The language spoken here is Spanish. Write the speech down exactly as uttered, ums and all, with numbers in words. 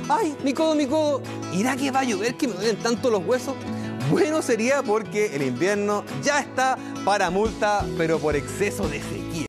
¡Ay, mi codo, mi codo! ¿Irá que va a llover que me duelen tanto los huesos? Bueno, sería porque el invierno ya está para multa, pero por exceso de sequía.